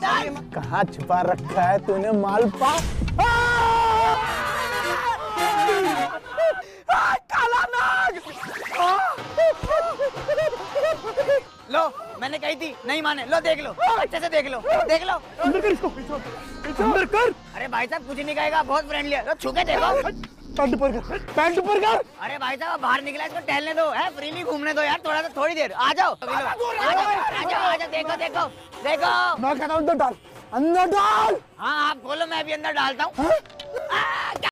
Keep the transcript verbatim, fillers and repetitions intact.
कहाँ छुपा रखा है तूने मालपा? काला नाग! लो, मैंने कही थी नहीं माने। लो देख लो, अच्छे से देख लो, देख लो। अंदर कर इसको, अंदर कर। अरे भाई साहब कुछ नहीं कहेगा, बहुत फ्रेंडली है। लो छू के देखो। पैंट ऊपर कर, पैंट ऊपर कर। अरे भाई साहब बाहर निकला, इसको टहलने दो, है फ्रीली घूमने दो यार, थोड़ा सा थोड़ी देर। आ जाओ, आ जाओ, आ जाओ, आ जाओ, देखो देखो देखो। मैं कहता हूँ अंदर डाल, अंदर डाल। हाँ आप खोलो, मैं भी अंदर डालता हूँ।